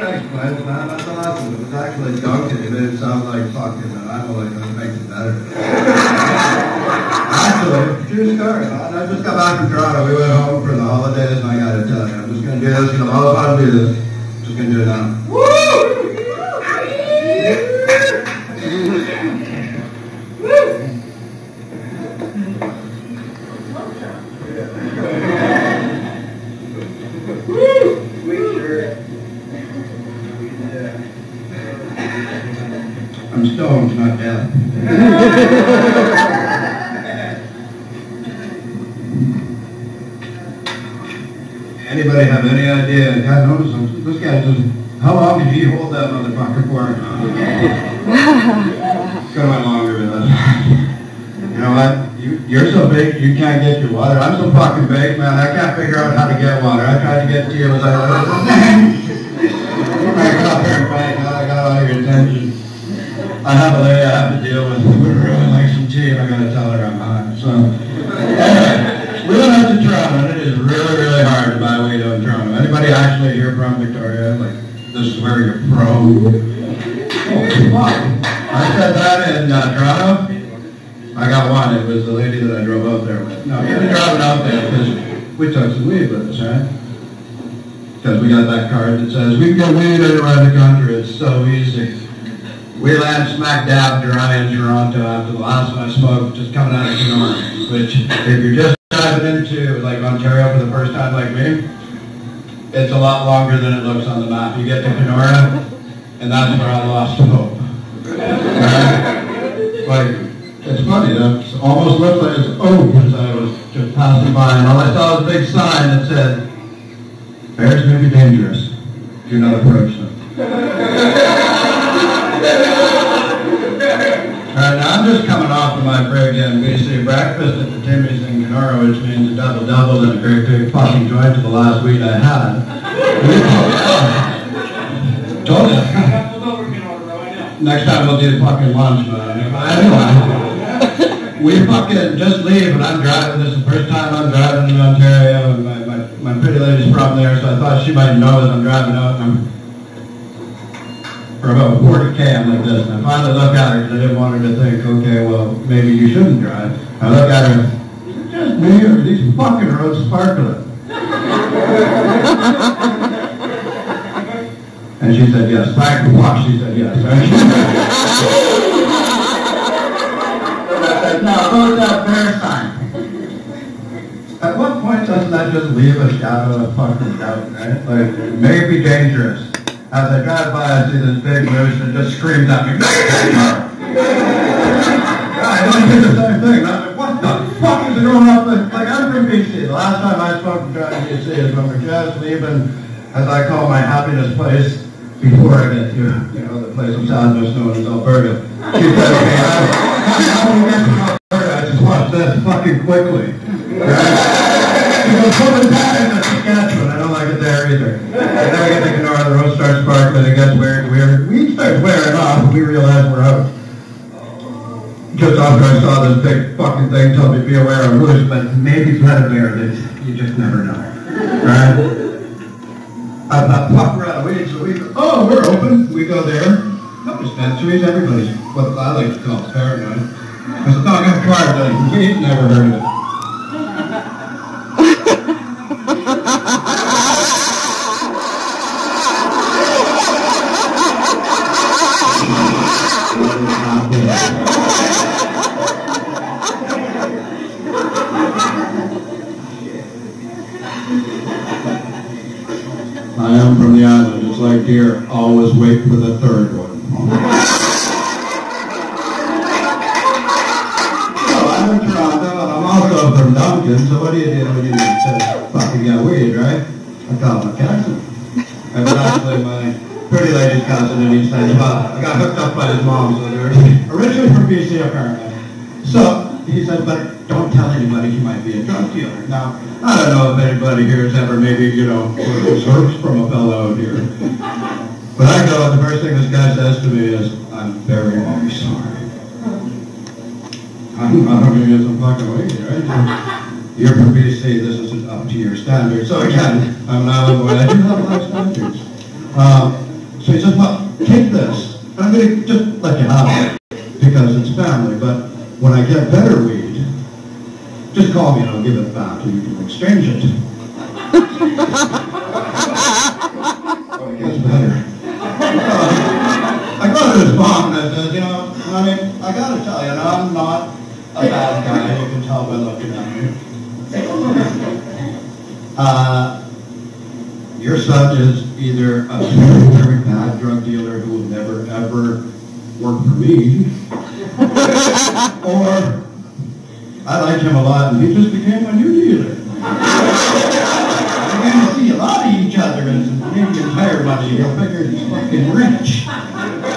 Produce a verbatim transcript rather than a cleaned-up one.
Thanks, Glenn, man. That's awesome. It was actually Duncan. It didn't sound like fucking, and I'm like, that makes it better. Actually, true story, man. I just got back from Toronto. We went home for the holidays, and I gotta tell you, I'm just gonna do this because I'm all about to do this. Just gonna do it now. Woo! I'm stoned, not dead. Anybody have any idea? God knows this guy just, how long did he hold that motherfucker for? It's gonna went longer than that. You know what? You, you're so big you can't get your water. I'm so fucking big, man. I can't figure out how to get water. I tried to get to you, it was like, I got up here and fight. Now I got all your attention. I have a lady I have to deal with who would really like some tea, and I gotta tell her I'm hot. So, anyway, we went out to Toronto, and it is really, really hard to buy weed out in Toronto. Anybody actually here from Victoria? Like, this is where you're from? Oh, fuck. I said that in uh, Toronto. I got one. It was the lady that I drove out there with. No, you're driving out there because we took some weed with us, right? Because we got that card that says, we can get weed anywhere in the country. It's so easy. We land smack dab dry in Toronto after the last one I smoked, just coming out of Kenora, which if you're just diving into like Ontario for the first time like me, it's a lot longer than it looks on the map. You get to Kenora, and that's where I lost hope. Right? Like, it's funny, that almost looked like it's oh, as I was just passing by, and all I saw was a big sign that said, bears may be dangerous. Do not approach them. Alright, now I'm just coming off of my break in B C breakfast at the Timmy's in Kenora, which means a double-double and a great big fucking joint to the last weed I had. Told you. Next time we'll do fucking lunch, man. Anyway, we fucking just leave and I'm driving. This is the first time I'm driving in Ontario, and my, my, my pretty lady's from there, so I thought she might know as I'm driving out. And I'm for about forty K, I'm like this, and I finally look at her because I didn't want her to think, okay, well, maybe you shouldn't drive. I look at her, is it just me or are these fucking roads sparkling? And she said yes. Thank the fuck, she said yes. I said, now, about that bear sign. At what point doesn't that just leave a shadow of fucking doubt, right? Like, it may be dangerous. As I drive by, I see this big moose that just screams at me, I don't do the same thing. I'm like, what the fuck is going up with? Like, I'm from B C. The last time I spoke to driving B C is when we're just leaving, as I call my happiness place, before I get to, you know, the place of sadness known as Alberta. She said, okay, I, when we get to Alberta, I just watch this fucking quickly. Right? She goes, put it down in the Saskatchewan. I don't like it there either. And then we get to Kenora, the road starts sparkling, it gets weird, weird. We start wearing off, and we realize we're out. Just after I saw this big fucking thing, told me be aware of moose, but maybe flat a bear, that you just never know. Right? I thought, fuck, we're out of weed, so we go, oh, we're open. We go there. No dispensaries, everybody's what I like to call paranoid. I said, no, I got a card, then. We've never heard of it. I am from the island. It's like deer, always wait for the third one. So I'm in Toronto, and I'm also from Duncan, so what do you do when you say, fucking get weed, right? I call him a cousin. I was actually my pretty lady's cousin, and he said, well, I got hooked up by his mom, so they're originally from B C apparently. So he said, but don't tell anybody he might be a drug dealer. Now, I don't know if anybody here has ever maybe, you know, heard from a fellow out here. But I go, and the first thing this guy says to me is, I'm very, very sorry. I'm not going to get some fucking weed, right? You're from B C, this isn't up to your standards. So again, I'm an island boy, I do have high standards. Um, So he says, well, take this. And I'm going to just let you have it because it's family, but when I get better weed, just call me and I'll give it back and you can exchange it. Oh, it gets better. Uh, I go to his mom and I says, you know, honey, I got to tell you, I'm not a bad guy. You can tell by looking at me. Uh, your son is either a very, very bad drug dealer who will never, ever work for me, or I liked him a lot and he just became a new dealer. We're going to see a lot of each other and some Canadian Tire money. You'll figure he's fucking rich.